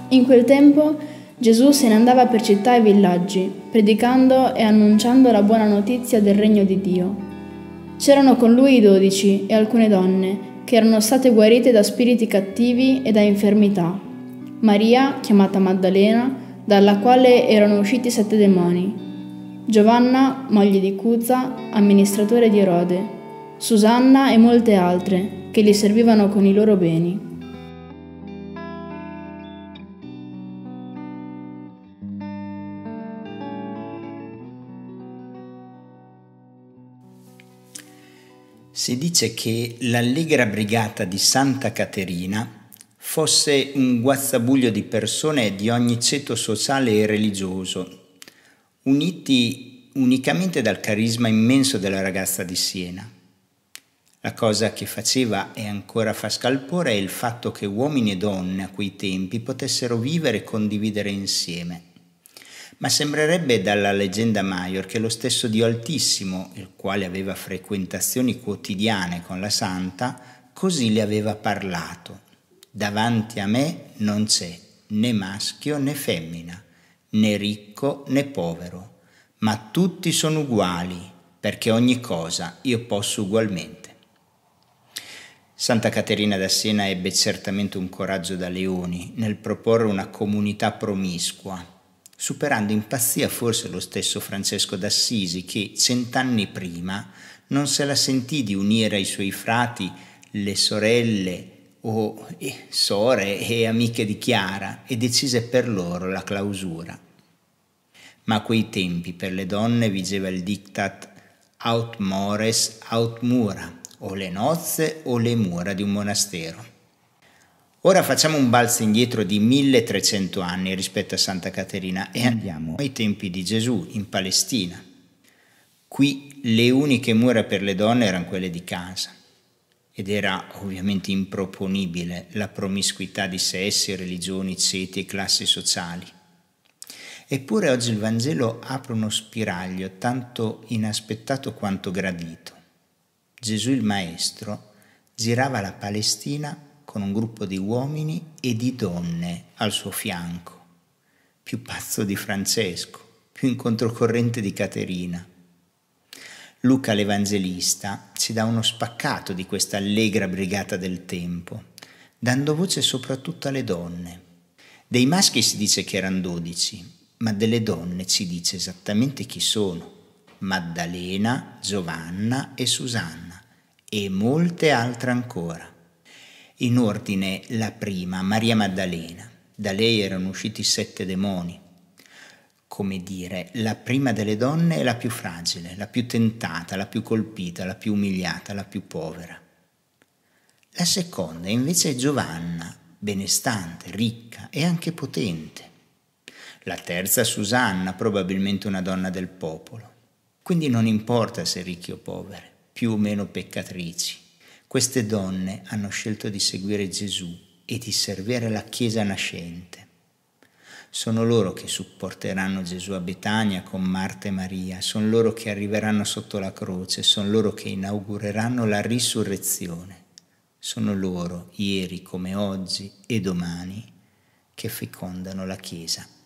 In quel tempo Gesù se ne andava per città e villaggi, predicando e annunciando la buona notizia del regno di Dio. C'erano con lui i 12 e alcune donne, che erano state guarite da spiriti cattivi e da infermità. Maria, chiamata Maddalena, dalla quale erano usciti 7 demoni. Giovanna, moglie di Cuza, amministratore di Erode. Susanna e molte altre, che gli servivano con i loro beni. Si dice che l'allegra brigata di Santa Caterina fosse un guazzabuglio di persone di ogni ceto sociale e religioso, uniti unicamente dal carisma immenso della ragazza di Siena. La cosa che faceva e ancora fa scalpore è il fatto che uomini e donne a quei tempi potessero vivere e condividere insieme. Ma sembrerebbe dalla leggenda Maior che lo stesso Dio Altissimo, il quale aveva frequentazioni quotidiane con la Santa, così le aveva parlato. Davanti a me non c'è né maschio né femmina, né ricco né povero, ma tutti sono uguali, perché ogni cosa io posso ugualmente. Santa Caterina da Siena ebbe certamente un coraggio da leoni nel proporre una comunità promiscua, superando in pazzia forse lo stesso Francesco d'Assisi che 100 anni prima non se la sentì di unire ai suoi frati le sorelle o sore e amiche di Chiara e decise per loro la clausura. Ma a quei tempi per le donne vigeva il diktat aut mores aut mura, o le nozze o le mura di un monastero. Ora facciamo un balzo indietro di 1300 anni rispetto a Santa Caterina e andiamo ai tempi di Gesù in Palestina. Qui le uniche mura per le donne erano quelle di casa ed era ovviamente improponibile la promiscuità di sessi, religioni, ceti e classi sociali. Eppure oggi il Vangelo apre uno spiraglio tanto inaspettato quanto gradito. Gesù il Maestro girava la Palestina con un gruppo di uomini e di donne al suo fianco, più pazzo di Francesco, più in controcorrente di Caterina. Luca l'Evangelista ci dà uno spaccato di questa allegra brigata del tempo, dando voce soprattutto alle donne. Dei maschi si dice che erano 12, ma delle donne ci dice esattamente chi sono: Maddalena, Giovanna e Susanna, e molte altre ancora. In ordine la prima, Maria Maddalena. Da lei erano usciti 7 demoni. Come dire, la prima delle donne è la più fragile, la più tentata, la più colpita, la più umiliata, la più povera. La seconda invece è Giovanna, benestante, ricca e anche potente. La terza Susanna, probabilmente una donna del popolo. Quindi non importa se ricchi o povere, più o meno peccatrici. Queste donne hanno scelto di seguire Gesù e di servire la Chiesa nascente. Sono loro che supporteranno Gesù a Betania con Marta e Maria, sono loro che arriveranno sotto la croce, sono loro che inaugureranno la risurrezione. Sono loro, ieri come oggi e domani, che fecondano la Chiesa.